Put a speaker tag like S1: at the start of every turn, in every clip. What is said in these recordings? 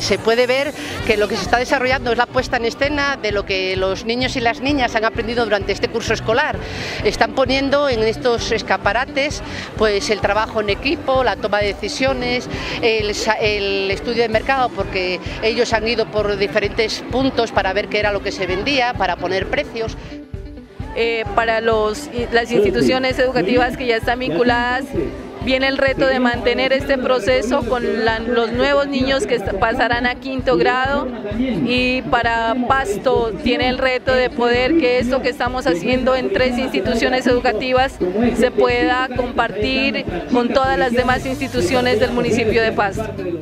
S1: se puede ver que lo que se está desarrollando es la puesta en escena de lo que los niños y las niñas han aprendido durante este curso escolar. Están poniendo en estos escaparates pues el trabajo en equipo, la toma de decisiones, el estudio de mercado, porque ellos han ido por diferentes puntos para ver qué era lo que se vendía, para poner precios.
S2: Para las instituciones educativas que ya están vinculadas, viene el reto de mantener este proceso con los nuevos niños que pasarán a quinto grado, y para Pasto tiene el reto de poder que esto que estamos haciendo en 3 instituciones educativas se pueda compartir con todas las demás instituciones del municipio de Pasto.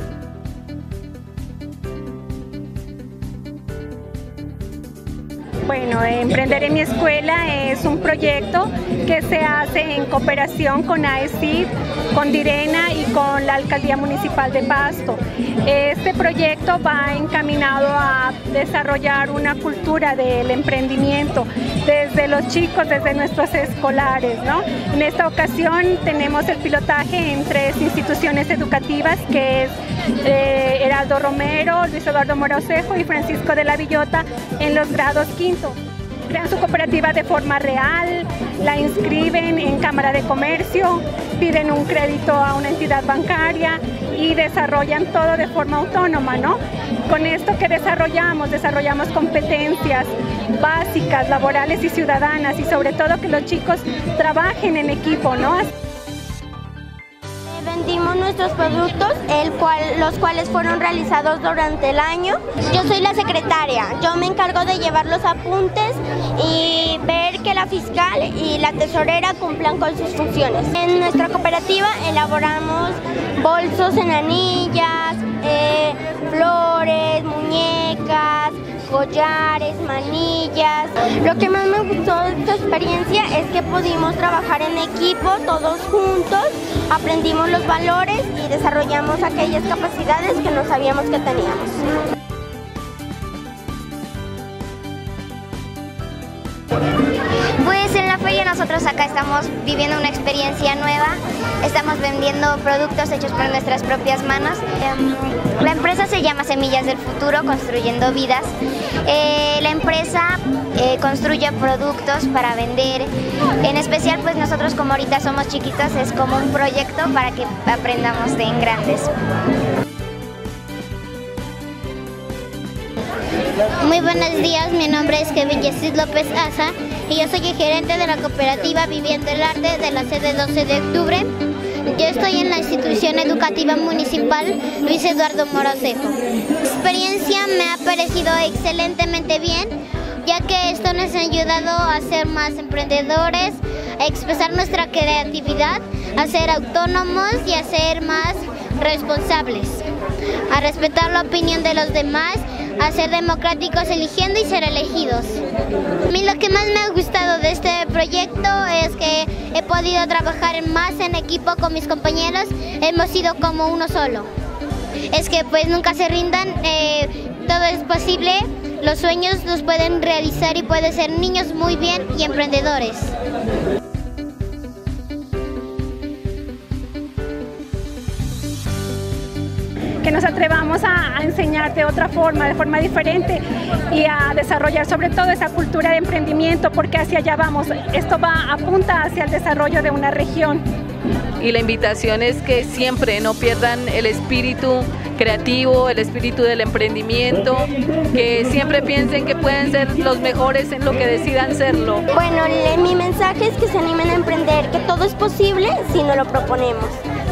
S3: Bueno, Emprender en mi escuela es un proyecto que se hace en cooperación con AECID, con Direna y con la Alcaldía Municipal de Pasto. Este proyecto va encaminado a desarrollar una cultura del emprendimiento desde los chicos, desde nuestros escolares, ¿no? En esta ocasión tenemos el pilotaje en 3 instituciones educativas, que es Heraldo Romero, Luis Eduardo Moracejo y Francisco de la Villota, en los grados quinto. Crean su cooperativa de forma real, la inscriben en Cámara de Comercio, piden un crédito a una entidad bancaria y desarrollan todo de forma autónoma, ¿no? Con esto que desarrollamos competencias básicas, laborales y ciudadanas, y sobre todo que los chicos trabajen en equipo, ¿no?
S4: Vendimos nuestros productos, los cuales fueron realizados durante el año. Yo soy la secretaria, yo me encargo de llevar los apuntes y ver que la fiscal y la tesorera cumplan con sus funciones. En nuestra cooperativa elaboramos bolsos en anillas, flores, muñecas, collares, manillas. Lo que más me gustó de esta experiencia es que pudimos trabajar en equipo, todos juntos, aprendimos los valores y desarrollamos aquellas capacidades que no sabíamos que teníamos.
S5: Pues en la feria nosotros acá estamos viviendo una experiencia nueva, estamos vendiendo productos hechos por nuestras propias manos. La empresa se llama Semillas del Futuro, Construyendo Vidas. La empresa construye productos para vender, en especial pues nosotros como ahorita somos chiquitos, es como un proyecto para que aprendamos de en grandes.
S6: Muy buenos días, mi nombre es Kevin Yesid López Aza y yo soy el gerente de la cooperativa Viviendo el Arte de la sede 12 de octubre. Yo estoy en la institución educativa municipal Luis Eduardo Moracejo. La experiencia me ha parecido excelentemente bien, ya que esto nos ha ayudado a ser más emprendedores, a expresar nuestra creatividad, a ser autónomos y a ser más responsables, a respetar la opinión de los demás, a ser democráticos eligiendo y ser elegidos. A mí lo que más me ha gustado de este proyecto es que he podido trabajar más en equipo con mis compañeros, hemos sido como uno solo. Es que pues nunca se rindan, todo es posible, los sueños los pueden realizar y pueden ser niños muy bien y emprendedores.
S3: Que nos atrevamos a enseñar de otra forma, de forma diferente, y a desarrollar sobre todo esa cultura de emprendimiento, porque hacia allá vamos. Esto apunta hacia el desarrollo de una región.
S2: Y la invitación es que siempre no pierdan el espíritu creativo, el espíritu del emprendimiento, que siempre piensen que pueden ser los mejores en lo que decidan serlo.
S4: Bueno, mi mensaje es que se animen a emprender, que todo es posible si no lo proponemos.